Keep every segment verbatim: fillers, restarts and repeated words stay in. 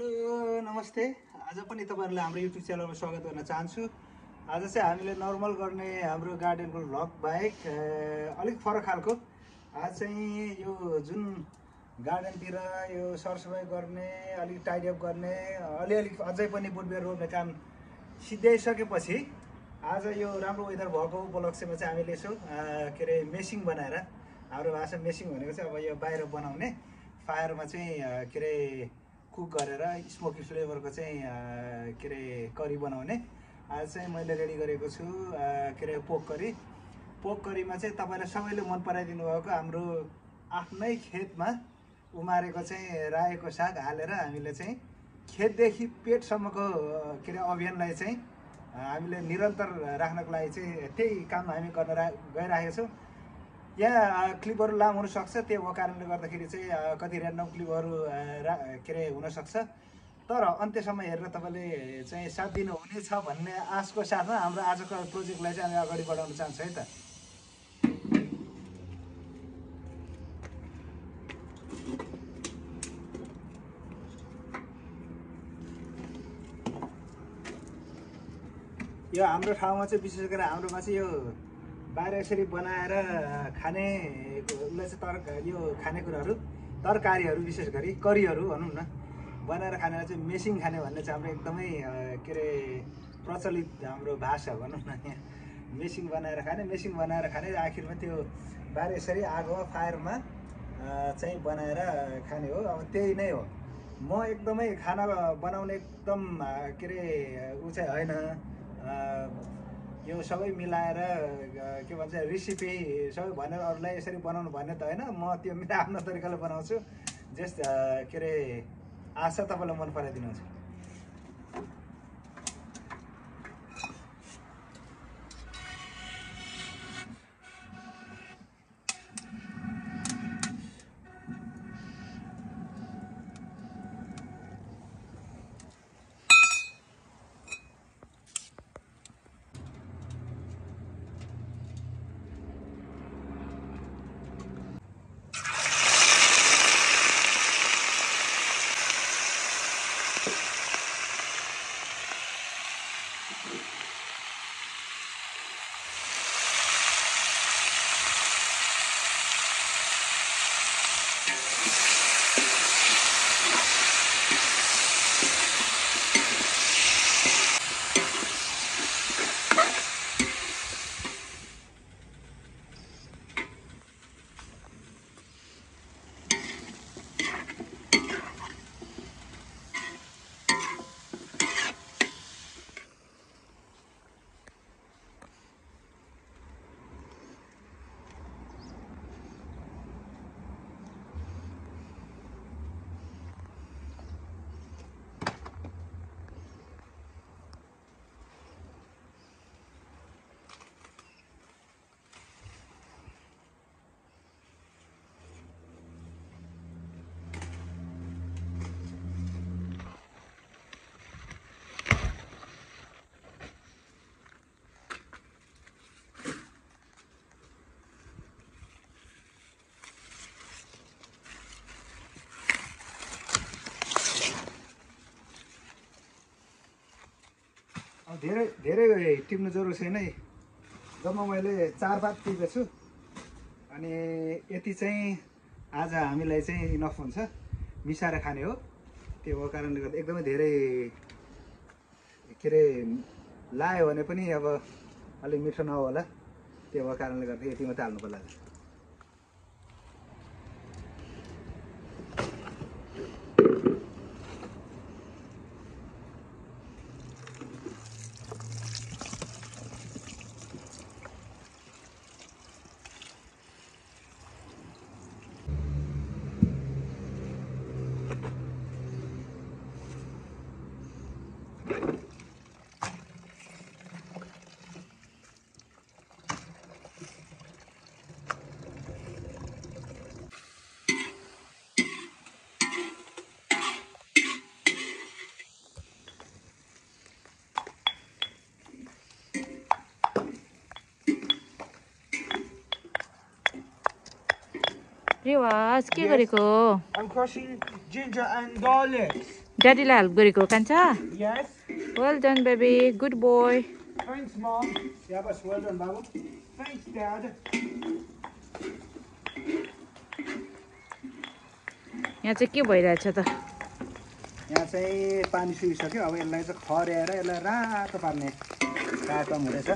Hello नमस्ते। आज पनि तपाईहरुलाई हाम्रो युट्युब च्यानलमा स्वागत गर्न चाहन्छु। आज चाहिँ हामीले नर्मल गर्ने हाम्रो गार्डनको भ्लग बाहेक अलिक फरक खालको आज चाहिँ यो जुन गार्डनतिर यो सरसफाइ गर्ने अलिक टाइडी अप गर्ने अलिअलि अझै पनि बोटबिरुवा रोप्ने काम सिद्ध्याइसकेपछि आज यो राम्रो वेदर भएको उपलक्ष्यमा चाहिँ हामीले यसो के अरे मेसिङ बनाएर हाम्रो भाषा मेसिङ भनेको चाहिँ अब यो बाहिर बनाउने फायरमा चाहिँ के अरे कुक गरेर स्मोकी फ्लेभरको चाहिँ के अरे करी बनाउने आज चाहिँ मैले रेडी गरेको छु के अरे पोक करी। पोक करीमा चाहिँ तपाईले सबैले मन पराइदिनु भएको हाम्रो आफ्नै खेतमा उमारेको चाहिँ रायोको साग हालेर हामीले चाहिँ खेतदेखि पेटसम्मको के अरे अभियानलाई चाहिँ हामीले निरन्तर राख्नको लागि चाहिँ त्यही काम हामी गर्न गइरहेका छौँ। यहाँ क्लिपहरू लामो हुनसक्छ, त्यो भएको कारणले गर्दाखेरि चाहिँ कति ऱ्यान्डम क्लिपहरू के अरे हुनसक्छ, तर अन्त्यसम्म हेरेर तपाईँले चाहिँ साथ दिनुहुनेछ भन्ने आशको साथमा हाम्रो आजको प्रोजेक्टलाई चाहिँ हामी अगाडि बढाउन चाहन्छौँ है त। यो हाम्रो ठाउँमा चाहिँ विशेष गरेर हाम्रोमा चाहिँ यो बाहिर यसरी बनाएर खाने उसलाई चाहिँ तर यो खानेकुराहरू तरकारीहरू विशेष गरी करीहरू भनौँ न बनाएर खानेलाई चाहिँ मेसिङ खाने भन्ने चाहिँ हाम्रो एकदमै के अरे प्रचलित हाम्रो भाषा भनौँ न। यहाँ मेसिङ बनाएर खाने मेसिङ बनाएर खाने आखिरमा त्यो बाहिर यसरी आगोमा फायरमा चाहिँ बनाएर खाने हो। अब त्यही नै हो। म एकदमै खाना बनाउने एकदम के अरे ऊ चाहिँ होइन, यो सबै मिलाएर के भन्छ रेसिपी सबै भनेर अरूलाई यसरी बनाउनु भन्ने त होइन। म त्यो मेरो आफ्नो तरिकाले बनाउँछु। जस्ट के अरे आशा तपाईँलाई मन पराइदिनुहुन्छ। धेरै धेरै टिप्नु जरुरी छैन है। जम्मा मैले चार पात टिपेको छु अनि यति चाहिँ आज हामीलाई चाहिँ इनफ हुन्छ, मिसाएर खाने हो। त्यो भएको कारणले गर्दा एकदमै धेरै के अरे लायो भने पनि अब अलिक मिठो नहोला, त्यो भएको कारणले गर्दा यति मात्रै हाल्नु पर्ला। रिवाज के गरेको? I'm crushing ginger and garlic. ड्याडीलाई हेल्प गरेको कान्छा? Yes. Well done baby, good boy. Thanks, Mom. Shabash, well done, Babu. Thanks, Dad. यहाँ चाहिँ के भइरहेछ त? यहाँ चाहिँ पानी सुकिसक्यो। अब यसलाई चाहिँ खर्याएर यसलाई रातो पार्ने कार्यक्रम हुँदैछ।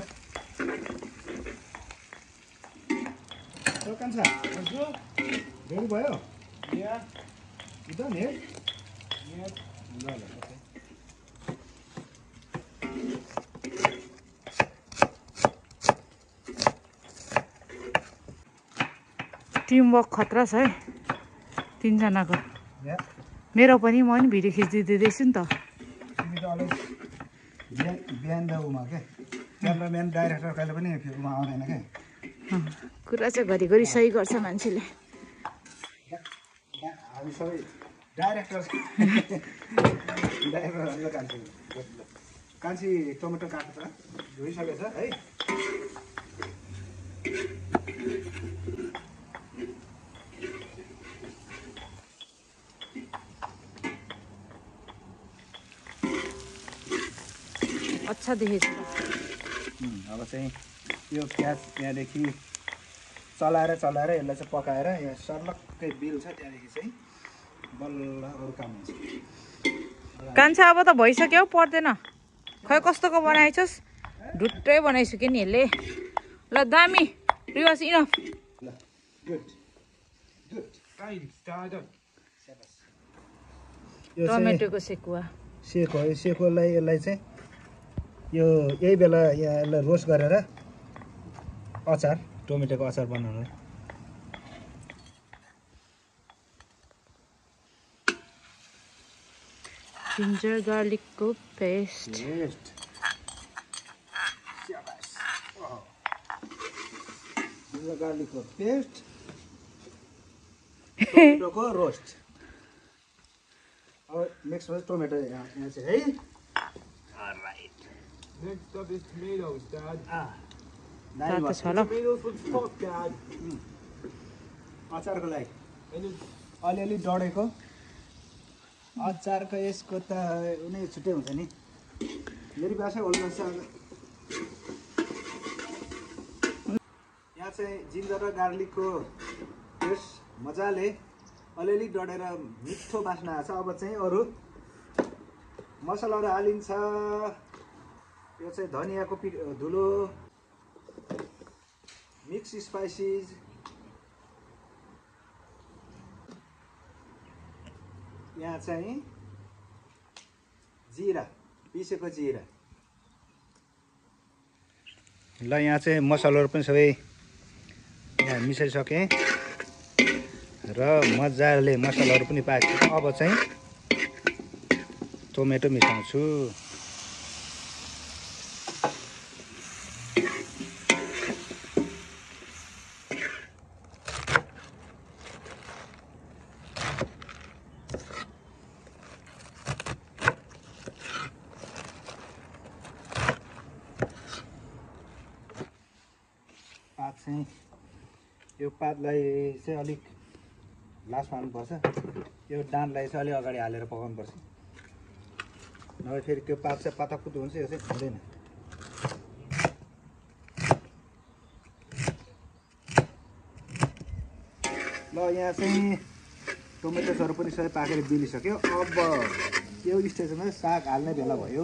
कान्छा, रेडी भयो? Yeah. You done it? Yeah. ल ल ओके। टिमवर्क खतरा छ है तिनजनाको। या मेरो पनि म नि भिडियो खिचिदिँदैछु नि त। तिमी त अलि बिहान बिहान त उमा के क्यामेराम्यान डाइरेक्टर कहिले पनि फिल्ममा आउँदैन के। कुरा चाहिँ घरिघरि सही गर्छ मान्छेले। हामी सबै डाइरेक्टर डाइरेक्टरहरूले कान्छी कान्छी टमेटो काट्छ धोइसकेछ है। अच्छा देखेछ। अब चाहिँ यो प्याज त्यहाँदेखि चलाएर चलाएर यसलाई चाहिँ पकाएर यहाँ सर्लक्कै बिल छ त्यहाँदेखि चाहिँ बल्ल अरू काम हुन्छ। कान्छा अब त भइसक्यो पर्दैन। खै कस्तोको बनाएछस्? ढुट्टै बनाइसक्यो नि यसले। ल दामी रिवाज इनफ। ल गुड गुड टमेटोको सेकुवा सेक हो। यो सेकुवालाई यसलाई चाहिँ यो यही बेला यहाँ यसलाई रोस्ट गरेर अचार टमेटोको अचार बनाउनु। जिन्जर गार्लिकको पेस्ट। पेस्ट जिन्जर गार्लिकको पेस्ट टमेटोको रोस्ट। अब मिक्स भएपछि टमेटो यहाँ यहाँ चाहिँ है। Alright. Next up is tomatoes, Dad. Ah. तातो छ ल। Tomatoes with pot, Dad. अचारको लागि And it's अलिअलि डढेको अचारको यसको त उनी छुट्टै हुन्छ नि। मेरी भाषा होल्न सक्छ। यहाँ चाहिँ जिन्जर र गार्लिकको पेस्ट मजाले अलिअलि डढेर मिठो बास्ना आएको छ। अब चाहिँ अरू मसलाहरू हालिन्छ। यो चाहिँ धनियाँको पि धुलो, मिक्स स्पाइसिस, यहाँ चाहिँ जिरा पिसेको जिरा। ल यहाँ चाहिँ मसलाहरू पनि सबै यहाँ मिसाइसकेँ र मजाले मसलाहरू पनि पाकेको। अब चाहिँ टमेटो मिसाउँछु। पात चाहिँ यो पातलाई चाहिँ अलिक लास्टमा हाल्नुपर्छ। यो डाँडलाई चाहिँ अलिक अगाडि हालेर पकाउनुपर्छ। नभए फेरि त्यो पात चाहिँ पातापुत हुन्छ, यो चाहिँ हुँदैन। ल यहाँ चाहिँ टमेटोहरू पनि सबै पाकेर बिलिसक्यो। अब यो स्टेजमा साग हाल्ने बेला भयो।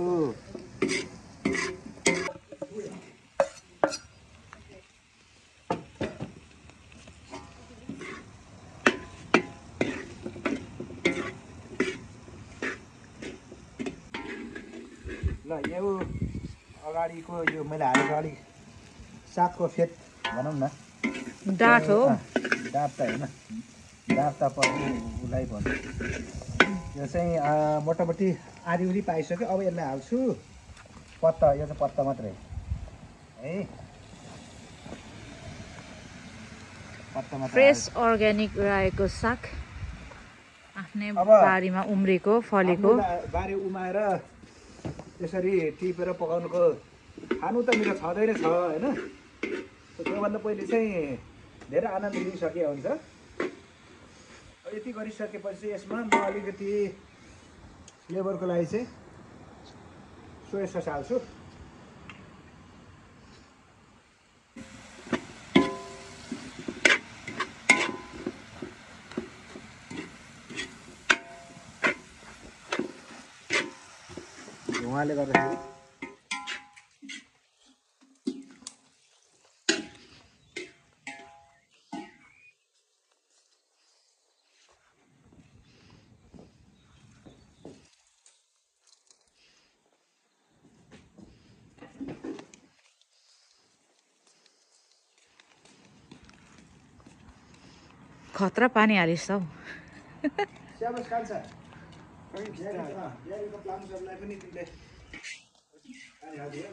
ल यो अगाडिको यो मैले हालेको अलिक सागको फेद भनौँ न, डाँठ हो। डाँठ त होइन, डाँठ त पर्ने उसलाई भन्नु। यो चाहिँ मोटामोटी आधी उधी पाइसक्यो। अब यसलाई हाल्छु पत्ता। यो चाहिँ पत्ता मात्रै है, पत्ता मात्रै। फ्रेस अर्ग्यानिक रायोको साग आफ्नै बारीमा उम्रेको फलेको। बारी उमाएर यसरी टिपेर पकाउनुको खानु त मेरो छँदै नै छ होइन। त्योभन्दा पहिले चाहिँ धेरै आनन्द लिइसके हुन्छ। यति गरिसकेपछि यसमा म अलिकति फ्लेभरको लागि चाहिँ सोया सस हाल्छु। धुवाले गर्दाखेरि खतरा पानी हालिस् हौ। स्याबास कान्छ। यहाँको प्लान्टहरूलाई पनि तिमीले पानी हालिदियो।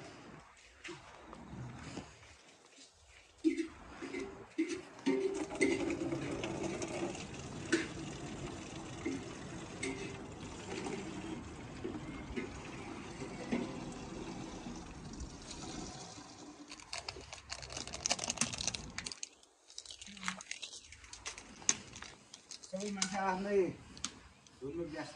सबै मान्छे आफ्नै धुनमा व्यस्त।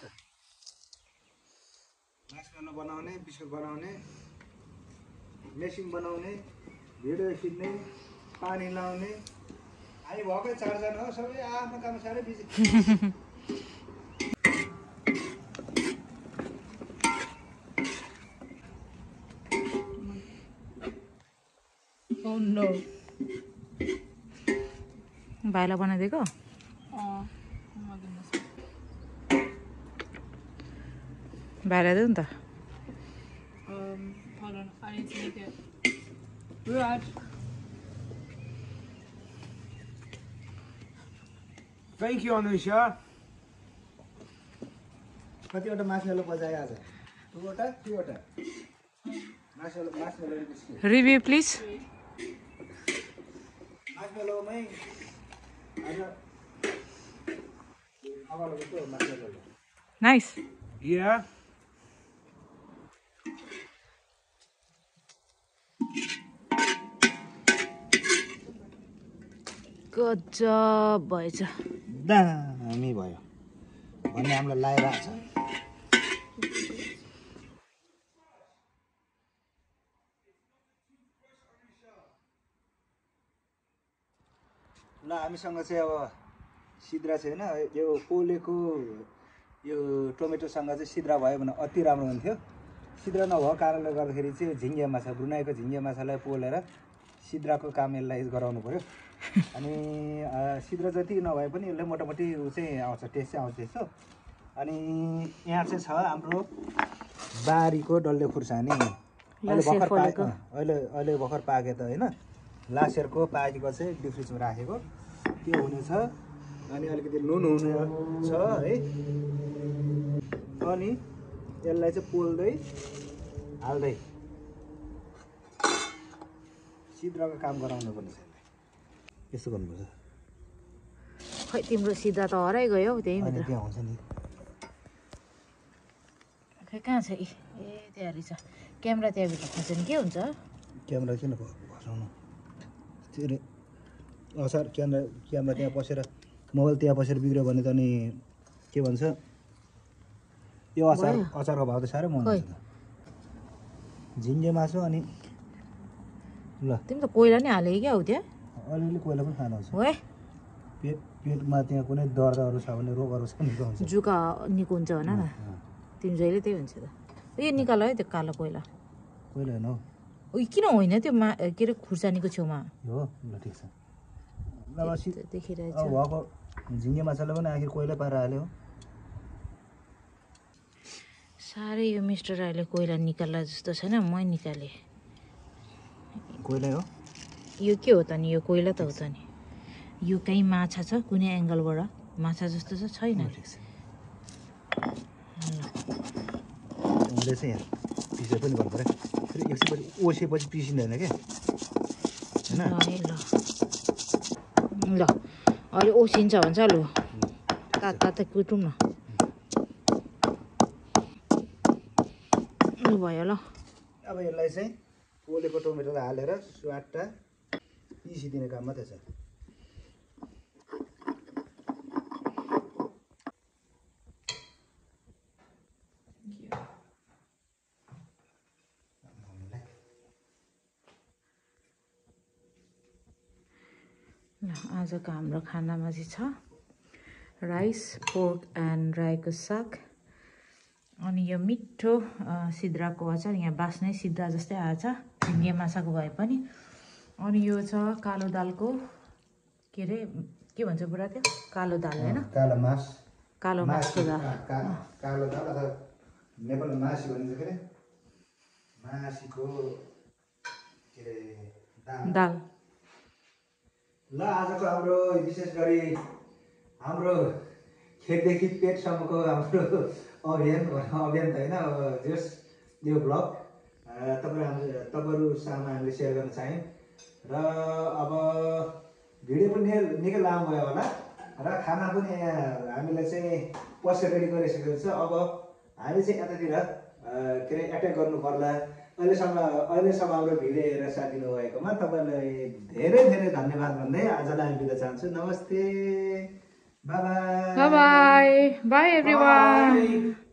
मासु बनाउने, बिस्कुट बनाउने, मेसिन बनाउने, भिडियो खिच्ने, पानी लाउने, हामी भएकै चारजना हो। सबै आफ्नो काम साह्रै बिजी। Oh no. भाइलाई बनाइदिएको? भाइलाई देऊ नि त। Um, hold on, I need to make it. Raj. Thank you, Anusha. कतिवटा मासुवाला बजाए आज? दुईवटा दुईवटा मासुवाला मासुवाला बिस्किट। Review please. मासुवालामै आज अगाडिको मासुवाला। नाइस। Yeah. गजब भएछ। दामी भयो भन्ने हामीलाई लागिरहेको छ। ल हामीसँग चाहिँ अब सिद्रा छैन। यो पोलेको यो टोमेटोसँग चाहिँ सिद्रा भयो भने अति राम्रो हुन्थ्यो। सिद्रा नभएको कारणले गर्दाखेरि चाहिँ झिङ्गे माछा, ब्रुनाईको झिङ्गे माछालाई पोलेर सिद्राको काम यसलाई गराउनु पऱ्यो। अनि सिद्रा जति नभए पनि यसले मोटामोटी ऊ चाहिँ आउँछ, टेस्ट चाहिँ आउँछ यसो। अनि यहाँ चाहिँ छ हाम्रो बारीको डल्ले खुर्सानी। अहिले भर्खर पाके अहिले अहिले भर्खर पाके त होइन, लासेरको पाकेको चाहिँ डिप फ्रिजमा राखेको त्यो हुनेछ। अनि अलिकति नुन हुने छ है। अनि यसलाई चाहिँ पोल्दै हाल्दै सिद्राको काम गराउनु पर्ने छ। यस्तो गर्नुपर्छ। खै तिम्रो सिद्रा त हराइ गयो हौ त्यही भित्र। त्यहाँ हुन्छ नि। खै कहाँ छ? ए त्यहाँ रहेछ। क्यामेरा त्यहाँभित्र खस्यो नि के हुन्छ? क्यामेरा किन खसाउनु? त्यो असार क्यामेरा क्यामेरा त्यहाँ पसेर मोबाइल त्यहाँ पसेर बिग्रियो भने त अनि के भन्छ यो अचार अचारको भाउ त साह्रै महँगो छ त। झिङ्गे मासु अनि ल तिमी त कोइला नि हालेको क्या हौ त्यहाँ? अलिअलि कोइला पनि खानु हुन्छ। ओए पेट पेटमा त्यहाँ कुनै दर्दहरू छ भने रोगहरू छ निको हुन्छ। जुका निको हुन्छ भन न। तिमी जहिले त्यही हुन्छ त। यो निकाल है त्यो कालो कोइला। कोइला होइन हौ। ओ किन होइन त्यो मा के अरे खुर्सानीको छेउमा हो ल ठिक छ। ल देखिरहेछ। अब भएको झिङ्गे माछाले पनि आखिर कोइला पारेर हाल्यो। साह्रै यो मिस्टर राईले कोइला निकाल्ला जस्तो छैन। म निकालेँ। कोइला हो यो के हो त नि? यो कोइला त हो त नि। यो कहीँ माछा छ कुनै एङ्गलबाट? माछा जस्तो छ छैन? ठिक छ। उसले चाहिँ यहाँ पिसे पनि गर्नु पऱ्यो। फेरि एकछिनपछि ओसेपछि पिसिँदैन क्या होइन। ल ल अहिले ओसिन्छ भन्छ। लु तात तातै कुटौँ न। लु भयो ल। अब यसलाई चाहिँ पोलेको टोमेटोलाई हालेर स्वाटटा पिसिदिने काम मात्रै छ। आजको हाम्रो खानामा चाहिँ छ राइस पोर्क एन्ड राईको साग अनि यो मिठो सिद्राको अचार यहाँ बास्नै सिद्रा जस्तै आएछ ढिङ्गे माछाको भए पनि अनि यो छ कालो दालको के अरे के भन्छ बुढा त्यो कालो दाल होइन कालो मास कालो मासको दाल कालो दाल अथवा नेपालमा मासी भनिन्छ के अरे मासीको के अरे दाल ल आजको हाम्रो विशेष गरी हाम्रो खेतदेखि पेटसम्मको हाम्रो अभियान अभियान त होइन अब जस यो ब्लग तपाईँ हाम्रो तपाईँहरू सामु हामीले सेयर गर्न चाह्यौँ र अब भिडियो पनि निकै लामो भयो होला र खाना पनि यहाँ हामीले चाहिँ पसेर रेडी गरिसकेको छ अब हामी चाहिँ यतातिर के अरे एट्याक गर्नु पर्ला अहिलेसम्म अहिलेसम्म हाम्रो भिडियो हेरेर साथ दिनुभएकोमा तपाईँलाई धेरै धेरै धन्यवाद भन्दै आजलाई हामी बिदा चाहन्छु नमस्ते बाई बाई बाई एभ्रिवान